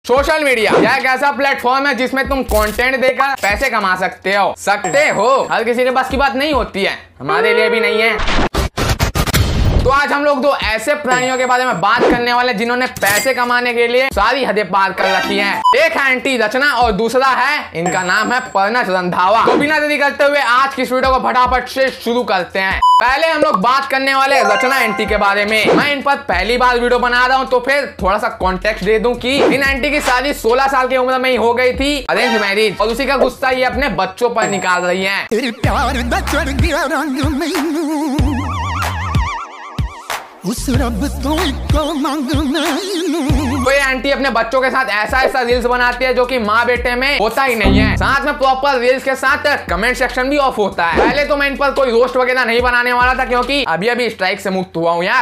Social media यह एक ऐसा प्लेटफॉर्म है जिसमें तुम कंटेंट देकर पैसे कमा सकते हो। हर किसी के पास की बात नहीं होती है, हमारे लिए भी नहीं है। तो आज हम लोग दो ऐसे प्राणियों के बारे में बात करने वाले जिन्होंने पैसे कमाने के लिए सारी हदें पार कर रखी हैं। एक है आंटी रचना और दूसरा है, इनका नाम है पर्नस रंधावा। तो बिना देरी करते हुए आज की इस वीडियो को फटाफट से शुरू करते हैं। पहले हम लोग बात करने वाले रचना आंटी के बारे में। मैं इन पर पहली बार वीडियो बना रहा हूँ, तो फिर थोड़ा सा कॉन्टेक्स्ट दे दूं कि इन आंटी की शादी 16 साल की उम्र में ही हो गई थी, अरेंज मैरिज, और उसी का गुस्सा ये अपने बच्चों पर निकाल रही है। तो ये आंटी अपने बच्चों के साथ ऐसा रील्स बनाती है जो कि माँ बेटे में होता ही नहीं है। साथ में प्रॉपर रील्स के साथ कमेंट सेक्शन भी ऑफ होता है। पहले तो मैं इन पर कोई रोस्ट वगैरह नहीं बनाने वाला था, क्योंकि अभी स्ट्राइक से मुक्त हुआ हूँ यार।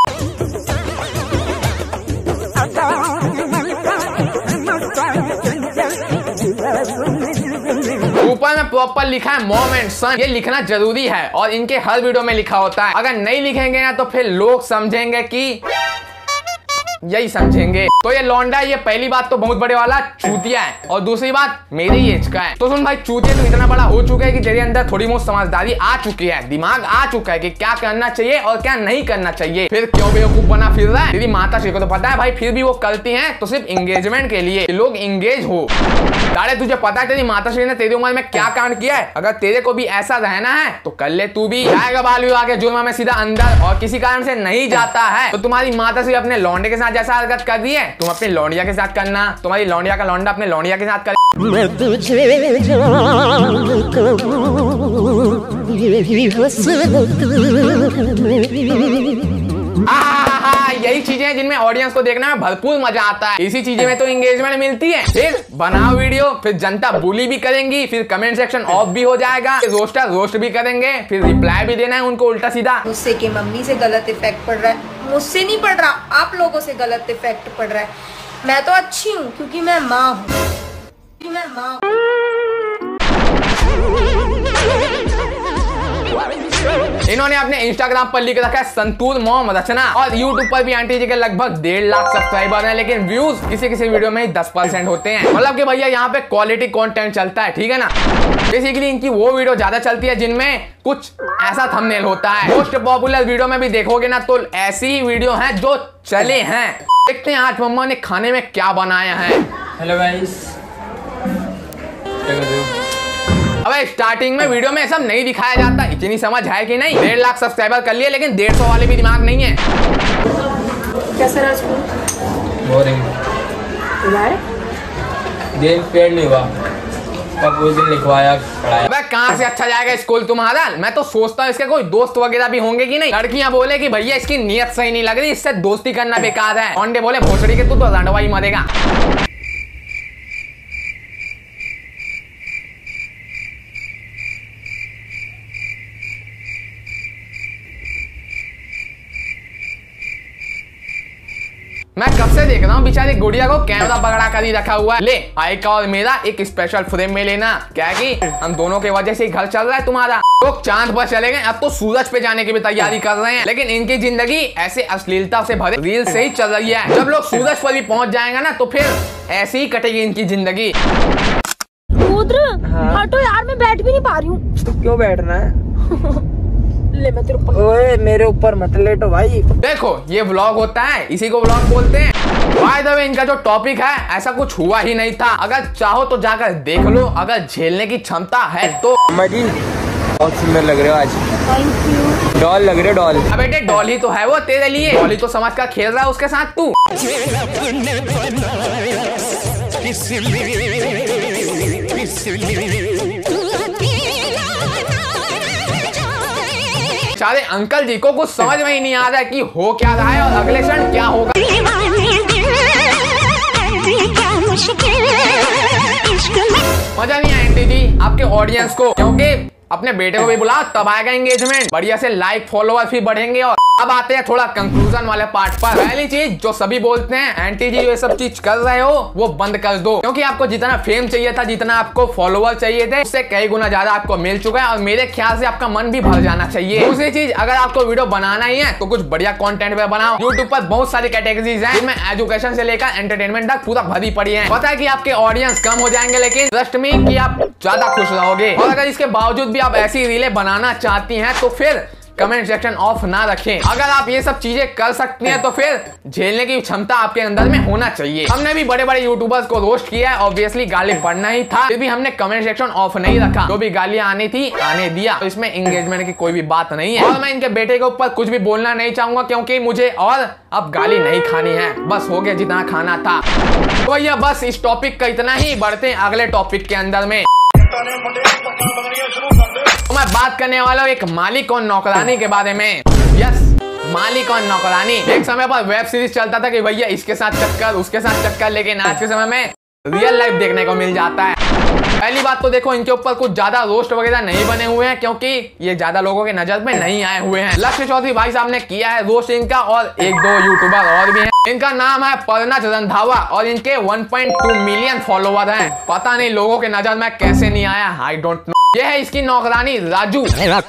ऊपर में प्रॉपर लिखा है मॉम एंड सन, ये लिखना जरूरी है और इनके हर वीडियो में लिखा होता है। अगर नहीं लिखेंगे ना तो फिर लोग समझेंगे कि यही समझेंगे। तो ये लौंडा, ये पहली बात तो बहुत बड़े वाला चूतिया है, और दूसरी बात मेरी एज का है। तो सुन भाई, चूतिया तो इतना बड़ा हो चुका है कि तेरे अंदर थोड़ी बहुत समझदारी आ चुकी है, दिमाग आ चुका है कि क्या करना चाहिए और क्या नहीं करना चाहिए। फिर क्यों बेवकूफ बना फिर रहा है? तेरी माता श्री को तो पता है भाई, फिर भी वो करती है तो सिर्फ एंगेजमेंट के लिए, लोग एंगेज हो। अरे तुझे पता है तेरी माता श्री ने तेरी उम्र में क्या कांड किया है? अगर तेरे को भी ऐसा रहना है तो कर ले तू भी। जाएगा बाल विवाह के जुर्म में सीधा अंदर, और किसी कारण से नहीं जाता है तो तुम्हारी माता श्री अपने लौंडे के साथ जैसा हरकत कर रही है, तुम अपने लौंडिया के साथ करना। तुम्हारी लौंडिया का लौंडा अपने लौंडिया के साथ करे। यही चीजें हैं जिनमें ऑडियंस को देखने में भरपूर मजा आता है। इसी चीजें में तो एंगेजमेंट मिलती है। फिर बनाओ वीडियो, फिर जनता बुली भी करेंगी, फिर कमेंट सेक्शन ऑफ भी हो जाएगा, रोस्टर रोस्ट भी करेंगे, फिर रिप्लाई भी देना है उनको उल्टा सीधा। मुझसे कि मम्मी से गलत इफेक्ट पड़ रहा है, मुझसे नहीं पड़ रहा, आप लोगों से गलत इफेक्ट पड़ रहा है। मैं तो अच्छी हूँ क्योंकि मैं माँ हूँ। इन्होंने अपने इंस्टाग्राम पर लिख रखा है संतूर मॉम रचना, और यूट्यूब पर भी आंटी जी के लगभग 1.5 लाख सब्सक्राइबर हैं, लेकिन व्यूज किसी वीडियो में 10% होते हैं। मतलब कि भैया यहाँ पे क्वालिटी कंटेंट चलता है, ठीक है ना। बेसिकली इनकी वो वीडियो ज्यादा चलती है जिनमें कुछ ऐसा थंबनेल होता है। मोस्ट पॉपुलर वीडियो में भी देखोगे ना तो ऐसी ही वीडियो है जो चले हैं। देखते हैं आज मम्मा ने खाने में क्या बनाया है। हेलो गाइस, क्या कर रहे हो? अबे स्टार्टिंग में वीडियो में सब नहीं दिखाया जाता, इतनी समझ है कि नहीं। 1.5 लाख सब्सक्राइबर कर लिए, लेकिन 150 वाले भी दिमाग नहीं है। कैसा रहा स्कूल? बोरिंग। दिन पेड़ नहीं हुआ, तब उस दिन लिखवाया पढ़ाया। अबे कहाँ से अच्छा जाएगा स्कूल तुम्हारा? मैं तो सोचता हूँ इसके कोई दोस्त वगैरह भी होंगे कि नहीं। लड़कियां बोले कि भैया इसकी नियत सही नहीं लग रही, इससे दोस्ती करना बेकार है। औंडे बोले भोसड़ी के तू तो रंडवा ही मरेगा। मैं कब से देख रहा हूँ बेचारी गुड़िया को कैमरा पकड़ा कर ही रखा हुआ है। ले आई का और मेरा एक स्पेशल फ्रेम में लेना, क्या है कि हम दोनों के वजह से ही घर चल रहा है तुम्हारा। लोग चांद पर चले गए, अब तो सूरज पे जाने की भी तैयारी कर रहे हैं, लेकिन इनकी जिंदगी ऐसे अश्लीलता से भरे रील से ही चल रही है। जब लोग सूरज पर भी पहुंच जाएंगे ना तो फिर ऐसे ही कटेगी इनकी जिंदगी। रुद्र, हटो यार, मैं बैठ भी नहीं पा रही हूँ। तो क्यों बैठना है? ले मैं तेरे ऊपर। ओए मेरे ऊपर मत लेटो भाई। देखो ये व्लॉग होता है, इसी को व्लॉग बोलते हैं। बाय द वे इनका जो टॉपिक है ऐसा कुछ हुआ ही नहीं था। अगर चाहो तो जाकर देख लो, अगर झेलने की क्षमता है तो। मजी बहुत सुंदर लग रहे हो आज। Thank you. डॉल लग रहे हो, डॉल। अब बेटे डॉल ही तो है वो तेरे लिए, डॉल ही तो समझ कर खेल रहा है उसके साथ तू। सारे अंकल जी को कुछ समझ में ही नहीं आ रहा है कि हो क्या रहा है और अगले क्षण क्या होगा। मजा नहीं आया आंटी जी आपके ऑडियंस को, क्योंकि अपने बेटे को भी बुलाओ, तब आएगा एंगेजमेंट, बढ़िया से लाइक फॉलोअर भी बढ़ेंगे। और अब आते हैं थोड़ा कंक्लूजन वाले पार्ट पर। पहली चीज जो सभी बोलते हैं, आंटी जी ये सब चीज कर रहे हो वो बंद कर दो, क्योंकि आपको जितना फेम चाहिए था, जितना आपको फॉलोअर चाहिए थे, उससे कई गुना ज्यादा आपको मिल चुका है और मेरे ख्याल से आपका मन भी भर जाना चाहिए। दूसरी चीज, अगर आपको वीडियो बनाना ही है तो कुछ बढ़िया कंटेंट पे बनाओ। यूट्यूब पर बहुत सारी कैटेगरीज हैं जिनमें एजुकेशन से लेकर एंटरटेनमेंट तक पूरा भरी पड़ी है। पता है कि आपके ऑडियंस कम हो जाएंगे, लेकिन ट्रस्ट मी कि आप ज्यादा खुश रहोगे। और अगर इसके बावजूद भी आप ऐसी रीलें बनाना चाहती हैं तो फिर कमेंट सेक्शन ऑफ ना रखें। अगर आप ये सब चीजें कर सकती हैं तो फिर झेलने की क्षमता आपके अंदर में होना चाहिए। हमने भी बड़े बड़े यूट्यूबर्स को रोस्ट किया है, ऑब्वियसली गाली पढ़ना ही था, फिर भी हमने कमेंट सेक्शन ऑफ नहीं रखा। जो भी गालियां आनी थी आने दिया, तो इसमें एंगेजमेंट की कोई भी बात नहीं है। और मैं इनके बेटे के ऊपर कुछ भी बोलना नहीं चाहूंगा, क्योंकि मुझे और अब गाली नहीं खानी है, बस हो गया जितना खाना था। तो भैया बस इस टॉपिक का इतना ही, बढ़ते हैं अगले टॉपिक के अंदर में। तो मैं बात करने वाला हूँ एक मालिक और नौकरानी के बारे में। यस, मालिक और नौकरानी। एक समय पर वेब सीरीज चलता था कि भैया इसके साथ चक्कर, उसके साथ चक्कर, लेकिन आज के समय में रियल लाइफ देखने को मिल जाता है। पहली बात तो देखो, इनके ऊपर कुछ ज्यादा रोस्ट वगैरह नहीं बने हुए हैं, क्योंकि ये ज्यादा लोगों के नजर में नहीं आए हुए हैं। लक्ष्य चौधरी भाई साहब ने किया है रोस्ट इनका, और एक दो यूट्यूबर और भी हैं। इनका नाम है परनज रंधावा और इनके 1.2 मिलियन फॉलोवर हैं। पता नहीं लोगों के नजर में कैसे नहीं आया, आई डोंट नो। ये है इसकी नौकरानी राजू।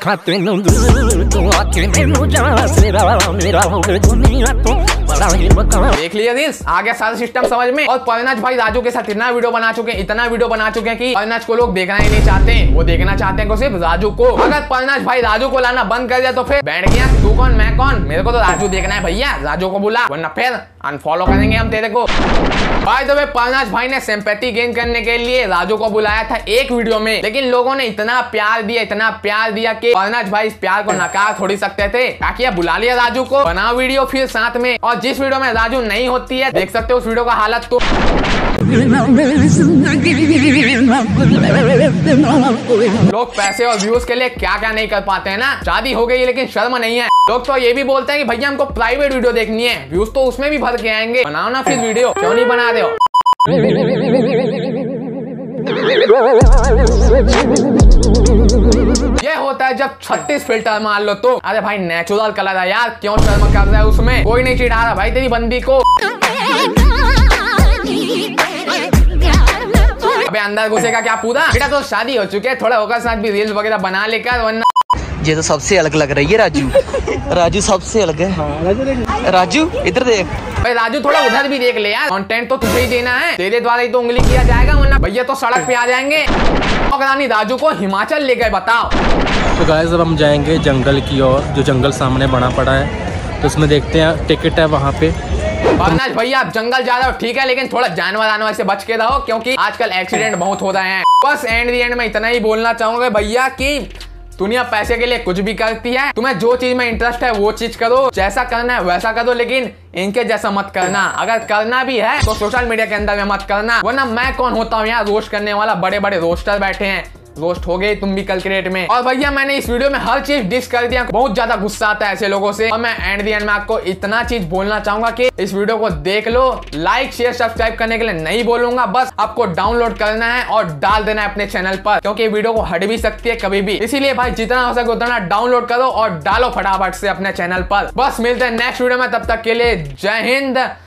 देख लिया रील्स, आ गया सारा सिस्टम समझ में। और परनज भाई राजू के साथ इतना वीडियो बना चुके हैं कि परनज को लोग देखना ही नहीं चाहते, वो देखना चाहते हैं सिर्फ राजू को। अगर परनज भाई राजू को लाना बंद कर दिया तो फिर बैठ गया तू कौन मैं कौन, मेरे को तो राजू देखना है भैया, राजू को बुला, वरना फिर अनफॉलो करेंगे हम तेरे को। बाय द वे, परनज भाई ने सिंपैथी गेन करने के लिए राजू को बुलाया था एक वीडियो में, लेकिन लोगों ने इतना प्यार दिया कि परनज भाई इस प्यार को नकार थोड़ी सकते थे। ताकि बुला लिया राजू को, बनाओ वीडियो फिर साथ में। और जिस वीडियो में राजू नहीं होती है, देख सकते हो उस वीडियो का हालत। तो लोग पैसे और व्यूज के लिए क्या क्या नहीं कर पाते हैं ना। शादी हो गई लेकिन शर्म नहीं है। लोग तो ये भी बोलते हैं कि भैया हमको प्राइवेट वीडियो देखनी है, व्यूज तो उसमें भी भर के आएंगे, बनाओ ना फिर वीडियो, क्यों नहीं बना रहे हो। ये होता है जब 36 फिल्टर मार लो तो। अरे भाई नेचुरल कलर है यार, क्यों शर्म कर रहा है उसमें। कोई नहीं चिढ़ा रहा भाई तेरी बंदी को। अबे अंदर घुसेगा क्या पूरा? बेटा तो शादी हो चुकी है, थोड़ा होकर साथ भी रील्स वगैरह बना लेकर, वरना ये तो सबसे अलग लग रही है राजू। राजू सबसे अलग है। राजू इधर देख भाई, राजू थोड़ा उधर भी देख ले यार, कंटेंट तो तुझे ही देना है, तेरे द्वारा ही तो उंगली किया जाएगा, वरना भैया तो सड़क पे आ जाएंगे। नौकरानी राजू को हिमाचल ले गए, बताओ। तो गाइस अब हम जाएंगे जंगल की ओर, जो जंगल सामने बना पड़ा है, तो उसमें देखते हैं, टिकट है वहाँ पे। परनज भैया आप जंगल जा रहे हो ठीक है, लेकिन थोड़ा जानवर से बच के रहो, क्योंकि आजकल एक्सीडेंट बहुत हो रहे हैं। बस एंड में इतना ही बोलना चाहूंगा भैया कि दुनिया पैसे के लिए कुछ भी करती है। तुम्हें जो चीज में इंटरेस्ट है वो चीज करो, जैसा करना है वैसा करो, लेकिन इनके जैसा मत करना। अगर करना भी है तो सोशल मीडिया के अंदर में मत करना, वरना मैं कौन होता हूँ यहाँ रोस्ट करने वाला। बड़े बड़े रोस्टर बैठे हैं, रोस्ट हो गए तुम भी कल के डेट में। और भैया मैंने इस वीडियो में हर चीज डिस कर दिया, बहुत ज्यादा गुस्सा आता है ऐसे लोगों से। और मैं एंड में आपको इतना चीज बोलना चाहूंगा कि इस वीडियो को देख लो, लाइक शेयर सब्सक्राइब करने के लिए नहीं बोलूंगा, बस आपको डाउनलोड करना है और डाल देना है अपने चैनल पर, क्योंकि वीडियो को हट भी सकती है कभी भी। इसीलिए भाई जितना हो सके उतना डाउनलोड करो और डालो फटाफट से अपने चैनल पर। बस मिलते हैं नेक्स्ट वीडियो में, तब तक के लिए जय हिंद।